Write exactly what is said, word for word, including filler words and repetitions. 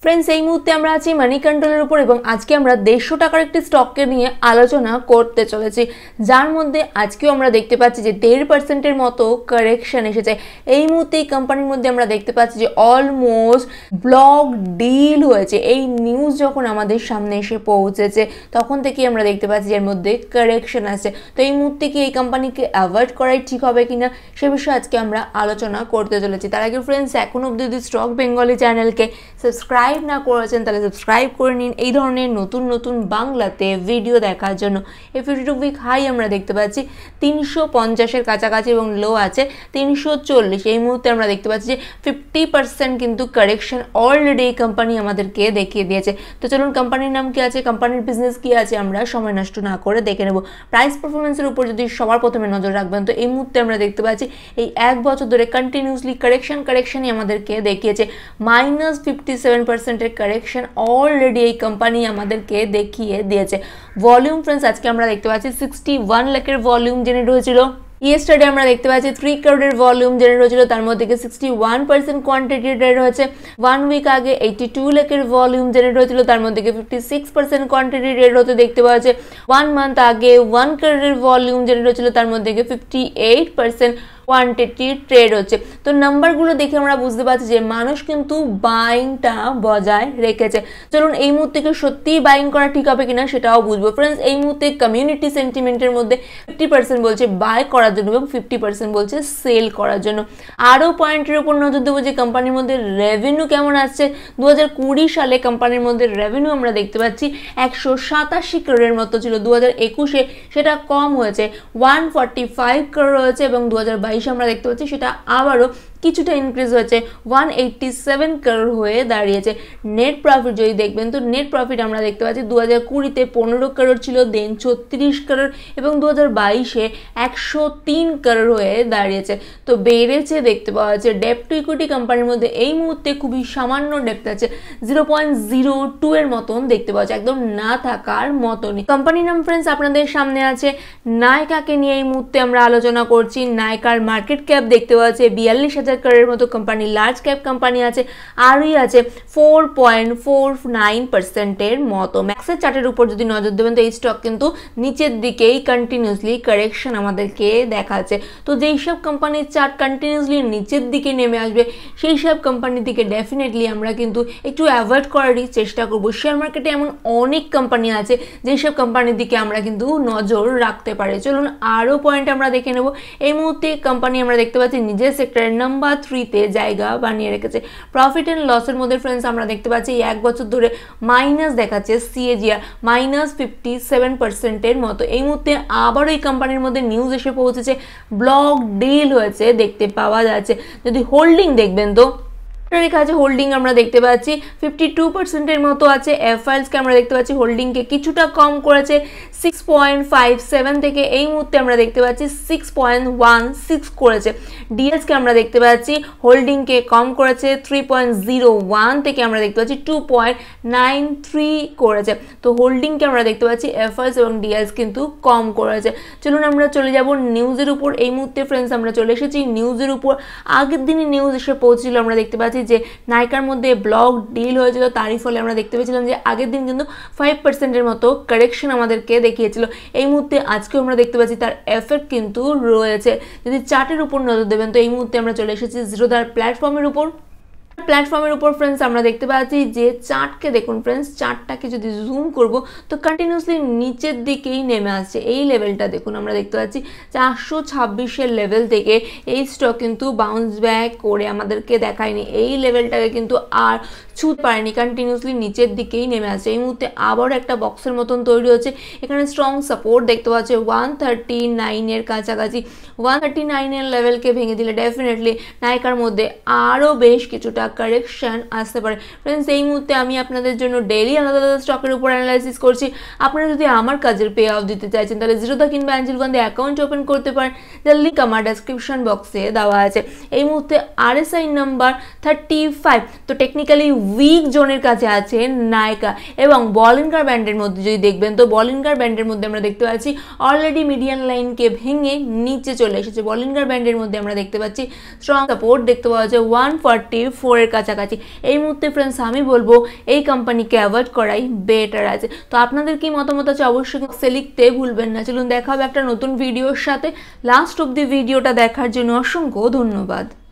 Friends এই মুহূর্তে আমরা আছি মানি কন্ট্রোলের উপর এবং আজকে আমরা দেড়শো টাকার একটি স্টককে নিয়ে আলোচনা করতে চলেছি, যার মধ্যে আজকেও আমরা দেখতে পাচ্ছি যে দেড় পার্সেন্টের মতো কারেকশন এসেছে। এই মুহূর্তে এই কোম্পানির মধ্যে আমরা দেখতে পাচ্ছি যে অলমোস্ট ব্লক ডিল হয়েছে। এই নিউজ যখন আমাদের সামনে এসে পৌঁছেছে তখন থেকেই আমরা দেখতে পাচ্ছি এর মধ্যে কারেকশন আছে। তো এই মুহূর্তে কি এই কোম্পানিকে অ্যাভয়েড করাই ঠিক হবে কিনা সে বিষয়ে আজকে আমরা আলোচনা করতে চলেছি। তার আগে ফ্রেন্ডস এখন অবধি যদি স্টক বেঙ্গলি চ্যানেলকে সাবস্ক্রাইব না করেছেন তাহলে সাবস্ক্রাইব করে নিন এই ধরনের নতুন নতুন বাংলাতে ভিডিও দেখার জন্য। এই ফিফটি টু উইক হাই আমরা দেখতে পাচ্ছি তিনশো পঞ্চাশের কাছাকাছি এবং লো আছে তিনশো চল্লিশ। এই মুহূর্তে আমরা দেখতে পাচ্ছি যে ফিফটি পার্সেন্ট কিন্তু কারেকশন অলরেডি এই কোম্পানি আমাদেরকে দেখিয়ে দিয়েছে। তো চলুন কোম্পানির নাম কি আছে, কোম্পানির বিজনেস কি আছে আমরা সময় নষ্ট না করে দেখে নেব। প্রাইস পারফরমেন্সের উপর যদি সবার প্রথমে নজর রাখবেন তো এই মুহূর্তে আমরা দেখতে পাচ্ছি এই এক বছর ধরে কন্টিনিউসলি কারেকশন কারেকশনই আমাদেরকে দেখিয়েছে। মাইনাস ফিফটি সেভেন পার্সেন্টের কারেকশন অলরেডি এই কোম্পানি আমাদেরকে দেখিয়ে দিয়েছে। ভলিউম ফ্রেন্ডস আজকে আমরা দেখতে পাচ্ছি সিক্সটি ওয়ান লাখের ভলিউম জেনারেট হয়েছিল। ইয়েস্টারডে আমরা দেখতে পাচ্ছি থ্রি কারোড়ের ভলিউম জেনারেট হয়েছিল, তার মধ্যে থেকে sixty one percent quantity trade হয়েছে। ওয়ান উইক আগে এইটি টু লাখের ভলিউম জেনারেট হয়েছিল, তার মধ্যে থেকে fifty six percent quantity trade হতে দেখতে পাওয়া যাচ্ছে। ওয়ান মান্থ আগে ওয়ান কারোড়ের ভলিউম জেনারেট হয়েছিল, তার মধ্যে থেকে fifty eight percent quantity trade হচ্ছে। তো নাম্বারগুলো দেখে আমরা বুঝতে পারছি যে মানুষ কিন্তু বাইংটা বজায় রেখেছে। চলুন এই মুহূর্তে সত্যিই বাইং করা ঠিক হবে কিনা সেটাও বুঝবো। ফ্রেন্ডস এই মুহূর্তে কমিউনিটি সেন্টিমেন্টের মধ্যে ফিফটি পার্সেন্ট বলছে বাই করার জন্য এবং ফিফটি পার্সেন্ট বলছে সেল করার জন্য। আরও পয়েন্টের উপর নজর দেবো যে কোম্পানির মধ্যে রেভিনিউ কেমন আসছে। দু হাজার কুড়ি সালে কোম্পানির মধ্যে রেভিনিউ আমরা দেখতে পাচ্ছি একশো সাতাশি করোড়ের মতো ছিল, দু হাজার একুশে সেটা কম হয়েছে ওয়ান ফর্টি ফাইভ করোড় হয়েছে এবং দু হাজার বাইশে আমরা দেখতে পাচ্ছি সেটা আবারও কিছুটা ইনক্রিজ হয়েছে ওয়ান এইটটি সেভেন করোড় হয়ে দাঁড়িয়েছে। নেট প্রফিট যদি দেখবেন তো নেট প্রফিট আমরা দেখতে পাচ্ছি দু হাজার কুড়িতে পনেরো করোড় ছিল, দেন ছত্রিশ করোড় এবং দু হাজার বাইশে একশো তিন করোড় হয়ে দাঁড়িয়েছে। তো বেড়েছে দেখতে পাওয়া যাচ্ছে। ডেপ টু ইকুইটি কোম্পানির মধ্যে এই মুহূর্তে খুবই সামান্য ডেপ্ট আছে, জিরো পয়েন্ট জিরো টু এর মতন দেখতে পাওয়া যাচ্ছে, একদম না থাকার মতনই। কোম্পানির নাম ফ্রেন্ডস আপনাদের সামনে আছে নাইকাকে নিয়ে এই মুহূর্তে আমরা আলোচনা করছি। নাইকার মার্কেট ক্যাপ দেখতে পাওয়া যাচ্ছে বিয়াল্লিশ হাজার করোড়ের মতো কোম্পানি, লার্জ ক্যাপ কোম্পানি আছে আরই আছে ফোর পয়েন্ট ফোর নাইন পার্সেন্টের মতো। ম্যাক্সের চার্টের উপর যদি নজর দেবেন তো এই স্টক কিন্তু নিচের দিকেই কন্টিনিউসলি কারেকশন আমাদেরকে দেখাচ্ছে। তো যেই সব কোম্পানির চার্ট কন্টিনিউসলি নিচের দিকে নেমে আসবে সেই সব কোম্পানির দিকে ডেফিনেটলি আমরা কিন্তু একটু অ্যাভয়েড করারই চেষ্টা করবো। শেয়ার মার্কেটে এমন অনেক কোম্পানি আছে যেসব কোম্পানির দিকে আমরা কিন্তু নজর রাখতে পারি। চলুন আরও পয়েন্ট আমরা দেখে নেব। এই মুহূর্তে কোম্পানি আমরা দেখতে পাচ্ছি নিজের সেক্টরের নাম্বার থ্রিতে জায়গা বানিয়ে রেখেছে। প্রফিট অ্যান্ড লসের মধ্যে ফ্রেন্ডস আমরা দেখতে পাচ্ছি এক বছর ধরে মাইনাস দেখাচ্ছে সিএজিআর মাইনাস ফিফটি সেভেন পার্সেন্টের মতো। এই মুহূর্তে আবারও এই কোম্পানির মধ্যে নিউজ এসে পৌঁছেছে, ব্লক ডিল হয়েছে দেখতে পাওয়া যাচ্ছে। যদি হোল্ডিং দেখবেন তো রেখা আছে হোল্ডিং আমরা দেখতে পাচ্ছি ফিফটি টু পার্সেন্টের মতো আছে। এফআইএলসকে আমরা দেখতে পাচ্ছি হোল্ডিংকে কিছুটা কম করেছে সিক্স পয়েন্ট ফাইভ সেভেন থেকে এই মুহূর্তে আমরা দেখতে পাচ্ছি সিক্স পয়েন্ট ওয়ান সিক্স করেছে। ডিএলসকে আমরা দেখতে পাচ্ছি হোল্ডিংকে কম করেছে থ্রি পয়েন্ট জিরো ওয়ান থেকে আমরা দেখতে পাচ্ছি টু পয়েন্ট নাইন থ্রি করেছে। তো হোল্ডিংকে আমরা দেখতে পাচ্ছি এফআইএলস এবং ডিএলস কিন্তু কম করেছে। চলুন আমরা চলে যাব নিউজের উপর। এই মুহূর্তে ফ্রেন্ডস আমরা চলে এসেছি নিউজের উপর। আগের দিনই নিউজ এসে পৌঁছছিল, আমরা দেখতে পাচ্ছি যে নাইকার মধ্যে ব্লক ডিল হয়েছিল, তারই ফলে আমরা দেখতে পেয়েছিলাম যে আগের দিন কিন্তু ফাইভ পার্সেন্টের মতো কারেকশন আমাদেরকে দেখিয়েছিল। এই মুহূর্তে আজকেও আমরা দেখতে পাচ্ছি তার এফেক্ট কিন্তু রয়েছে। যদি চার্টের উপর নজর দেবেন তো এই মুহূর্তে আমরা চলে এসেছি জিরোধার প্ল্যাটফর্মের উপর। প্ল্যাটফর্মের উপর ফ্রেন্ডস আমরা দেখতে পাচ্ছি যে চার্টকে দেখুন ফ্রেন্ডস, চার্টটাকে যদি জুম করব তো কন্টিনিউসলি নিচের দিকেই নেমে আসছে। এই লেভেলটা দেখুন আমরা দেখতে পাচ্ছি চারশো ছাব্বিশের লেভেল থেকে এই স্টক কিন্তু বাউন্স ব্যাক করে আমাদেরকে দেখায়নি, এই লেভেলটাকে কিন্তু আর ছুঁতে পারেনি, কন্টিনিউসলি নিচের দিকেই নেমে আসছে। এই মুহূর্তে আবার একটা বক্সের মতন তৈরি হচ্ছে, এখানে স্ট্রং সাপোর্ট দেখতে পাচ্ছে ওয়ান থার্টি নাইনের কাছাকাছি। ওয়ান থার্টি নাইনের লেভেলকে ভেঙে দিলে ডেফিনেটলি নাইকার মধ্যে আরও বেশ কিছুটা কারেকশন আসতে পারে। ফ্রেন্ডস এই মুহূর্তে আমি আপনাদের জন্য ডেইলি আলাদা আলাদা স্টকের উপর অ্যানালাইসিস করছি। আপনারা যদি আমার কাজের পে অফ দিতে চাইছেন তাহলে জিরোধা কিংবা অ্যাঞ্জেল ফান্ডে অ্যাকাউন্ট ওপেন করতে পারেন, যার লিঙ্ক আমার ডেসক্রিপশন বক্সে দেওয়া আছে। এই মুহূর্তে আরএসআই নাম্বার থার্টি ফাইভ। তো টেকনিক্যালি উইক জোনের কাছে আছে নায়কা এবং বলিঙ্গার ব্যান্ডের মধ্যে যদি দেখবেন তো বলিঙ্গার ব্যান্ডের মধ্যে আমরা দেখতে পাচ্ছি অলরেডি মিডিয়ান লাইনকে ভেঙে নিচে চলে এসেছে। বলিঙ্গার ব্যান্ডের মধ্যে আমরা দেখতে পাচ্ছি স্ট্রং সাপোর্ট দেখতে পাওয়া যায় ওয়ান ফর্টি ফোর এর কাছাকাছি। এই মুহূর্তে ফ্রেন্ডস আমি বলবো এই কোম্পানিকে অ্যাভয়েড করাই বেটার আছে। তো আপনাদের কি মতামত আছে অবশ্যই বক্সে লিখতে ভুলবেন না। চলুন দেখা হবে একটা নতুন ভিডিওর সাথে। লাস্ট অব দি ভিডিওটা দেখার জন্য অসংখ্য ধন্যবাদ।